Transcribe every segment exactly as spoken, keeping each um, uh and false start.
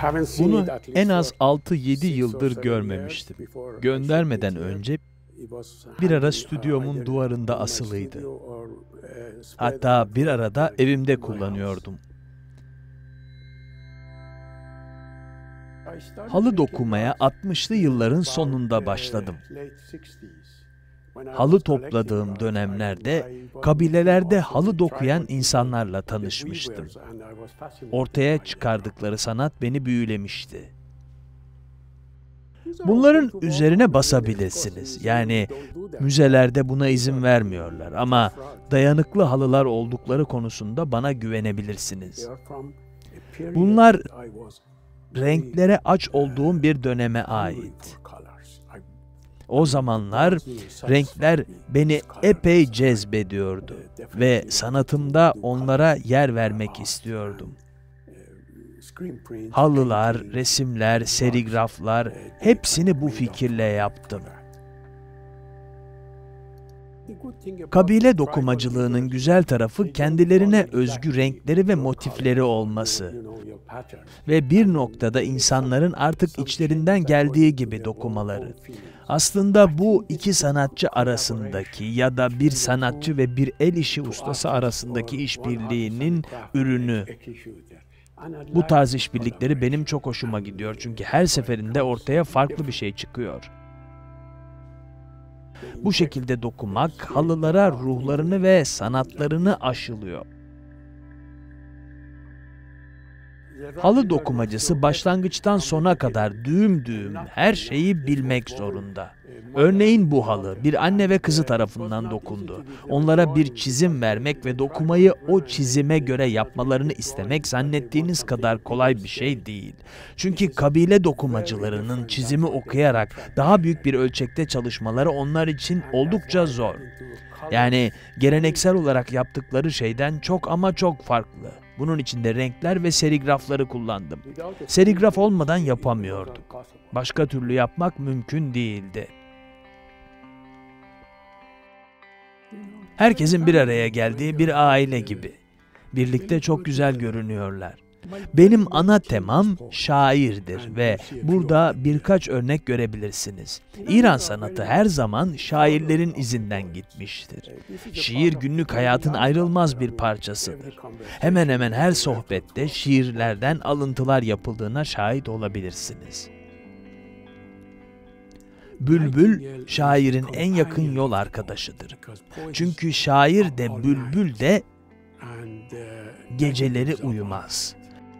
Bunu en az altı yedi yıldır görmemiştim. Göndermeden önce bir ara stüdyomun duvarında asılıydı. Hatta bir arada evimde kullanıyordum. Halı dokumaya altmışlı yılların sonunda başladım. Halı topladığım dönemlerde kabilelerde halı dokuyan insanlarla tanışmıştım. Ortaya çıkardıkları sanat beni büyülemişti. Bunların üzerine basabilirsiniz. Yani müzelerde buna izin vermiyorlar ama dayanıklı halılar oldukları konusunda bana güvenebilirsiniz. Bunlar renklere aç olduğum bir döneme ait. O zamanlar renkler beni epey cezbediyordu ve sanatımda onlara yer vermek istiyordum. Halılar, resimler, serigraflar, hepsini bu fikirle yaptım. Kabile dokumacılığının güzel tarafı kendilerine özgü renkleri ve motifleri olması ve bir noktada insanların artık içlerinden geldiği gibi dokumaları. Aslında bu iki sanatçı arasındaki ya da bir sanatçı ve bir el işi ustası arasındaki işbirliğinin ürünü. Bu tarz işbirlikleri benim çok hoşuma gidiyor çünkü her seferinde ortaya farklı bir şey çıkıyor. Bu şekilde dokumak halılara ruhlarını ve sanatlarını aşılıyor. Halı dokumacısı başlangıçtan sona kadar düğüm düğüm her şeyi bilmek zorunda. Örneğin bu halı bir anne ve kızı tarafından dokundu. Onlara bir çizim vermek ve dokumayı o çizime göre yapmalarını istemek zannettiğiniz kadar kolay bir şey değil. Çünkü kabile dokumacılarının çizimi okuyarak daha büyük bir ölçekte çalışmaları onlar için oldukça zor. Yani geleneksel olarak yaptıkları şeyden çok ama çok farklı. Bunun için de renkler ve serigrafları kullandım. Serigraf olmadan yapamıyorduk. Başka türlü yapmak mümkün değildi. Herkesin bir araya geldiği bir aile gibi. Birlikte çok güzel görünüyorlar. Benim ana temam şairdir ve burada birkaç örnek görebilirsiniz. İran sanatı her zaman şairlerin izinden gitmiştir. Şiir günlük hayatın ayrılmaz bir parçasıdır. Hemen hemen her sohbette şiirlerden alıntılar yapıldığına şahit olabilirsiniz. Bülbül, şairin en yakın yol arkadaşıdır. Çünkü şair de bülbül de geceleri uyumaz.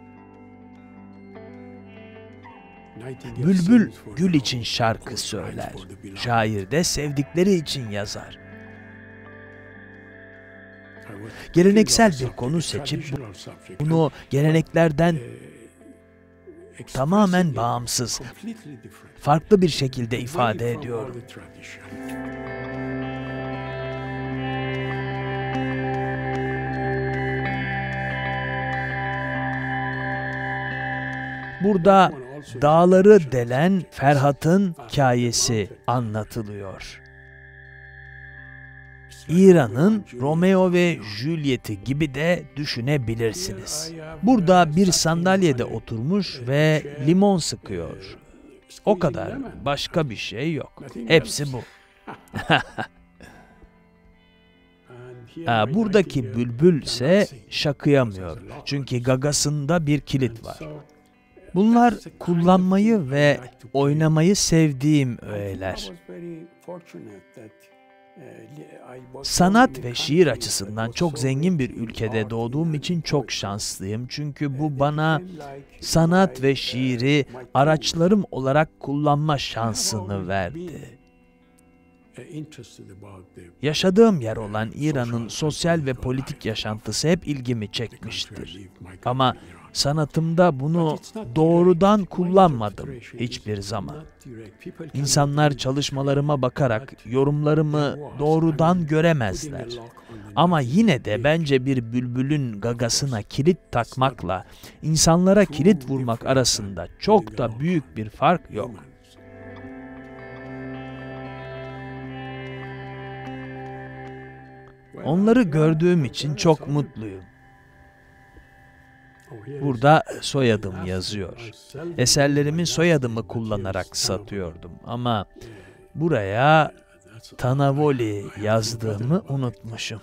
Bülbül gül için şarkı söyler. Şair de sevdikleri için yazar. Geleneksel bir konu seçip bunu geleneklerden tamamen bağımsız, farklı bir şekilde ifade ediyorum. Burada dağları delen Ferhat'ın hikayesi anlatılıyor. İran'ın Romeo ve Juliet'i gibi de düşünebilirsiniz. Burada bir sandalyede oturmuş ve limon sıkıyor. O kadar, başka bir şey yok. Hepsi bu. Ha, buradaki bülbül ise şakıyamıyor. Çünkü gagasında bir kilit var. Bunlar kullanmayı ve oynamayı sevdiğim öğeler. Sanat ve şiir açısından çok zengin bir ülkede doğduğum için çok şanslıyım. Çünkü bu bana sanat ve şiiri araçlarım olarak kullanma şansını verdi. Yaşadığım yer olan İran'ın sosyal ve politik yaşantısı hep ilgimi çekmiştir. Ama sanatımda bunu doğrudan kullanmadım hiçbir zaman. İnsanlar çalışmalarıma bakarak yorumlarımı doğrudan göremezler. Ama yine de bence bir bülbülün gagasına kilit takmakla insanlara kilit vurmak arasında çok da büyük bir fark yok. Onları gördüğüm için çok mutluyum. Burada soyadım yazıyor. Eserlerimin soyadımı kullanarak satıyordum ama buraya Tanavoli yazdığımı unutmuşum.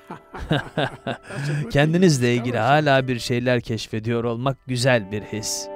Kendinizle ilgili hala bir şeyler keşfediyor olmak güzel bir his.